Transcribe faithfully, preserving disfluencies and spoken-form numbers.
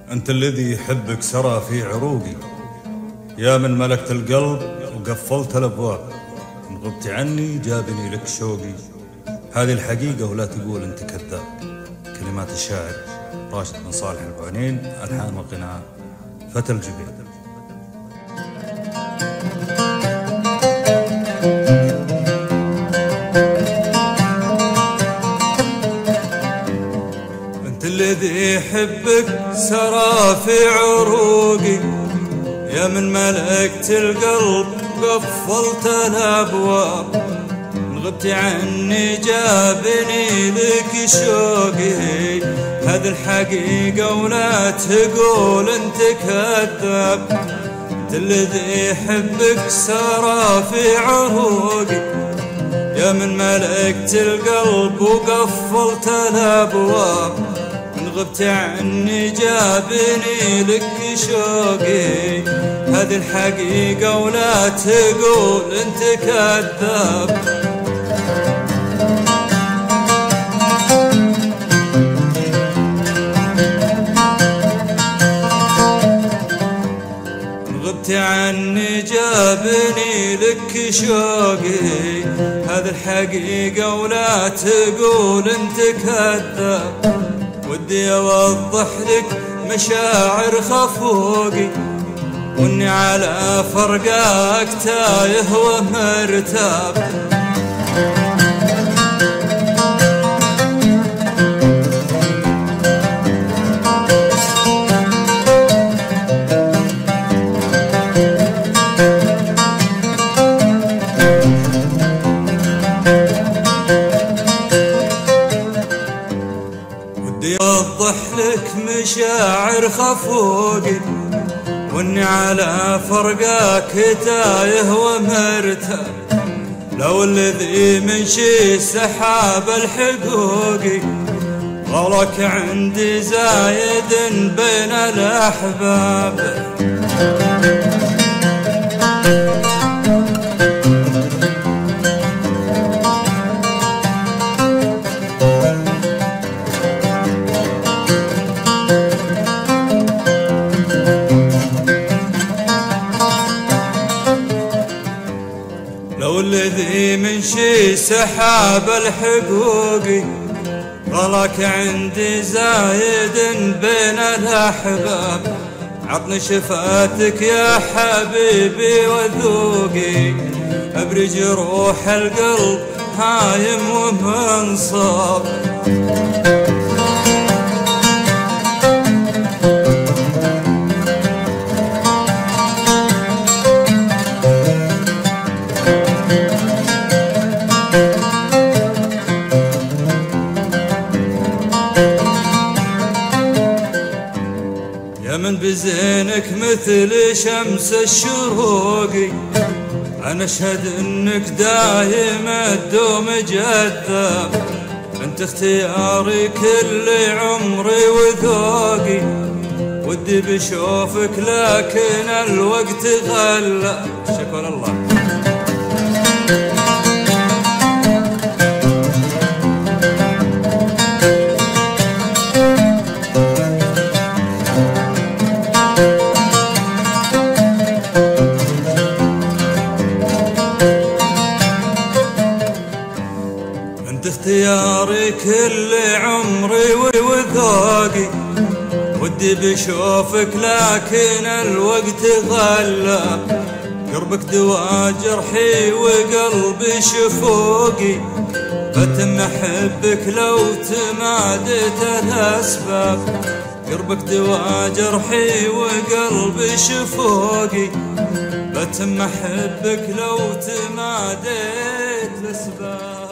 أنت الذي يحبك سرى في عروقي، يا من ملكت القلب وقفلت الأبواب. إن غبت عني جابني لك شوقي، هذه الحقيقة ولا تقول أنت كذاب. كلمات الشاعر راشد بن صالح البعنين، ألحان وغناء فتى الجبيل. أنت الذي يحبك سرى في عروقي، يا من ملكت القلب قفلت الأبواب. إن غبت عني جابني لك شوقي، هذه الحقيقة ولا تقول انت كذاب. انت الذي يحبك سرى في عروقي، يا من ملكت القلب وقفلت الأبواب. إن غبت عني جابني لك شوقي، هذه الحقيقة ولا تقول انت كذاب. غبت عني جابني لك شوقي، هذه الحقيقة ولا تقول انت كذاب. ودي اوضح لك مشاعر خفوقي، واني على فرقاك تايه ومرتاب. ودي اوضح لك مشاعر خفوقي، واني على فرقاك تايه ومرتاب. لو الذي من شي سحاب الحقوقي، غلك عندي زايد بين الأحباب. لو الذي من شي سحاب الحقوقي، غلك عندي زايد بين الأحباب. عطني شفاتك يا حبيبي وذوقي، ابرج روح القلب هايم ومنصاب. يا من بزينك مثل شمس الشروقي، أنا أشهد إنك دايم الدوم جذاب. أنت اختياري كل عمري وذوقي، ودي بشوفك لكن الوقت غلا. شكرا الله. انت اختياري كل عمري وذوقي، ودي بشوفك لكن الوقت غلا. قربك دوا جرحي وقلبي شفوقي، بتم احبك لو تماديت الاسباب. قربك دوا جرحي وقلبي شفوقي، بتم احبك لو تماديت الاسباب.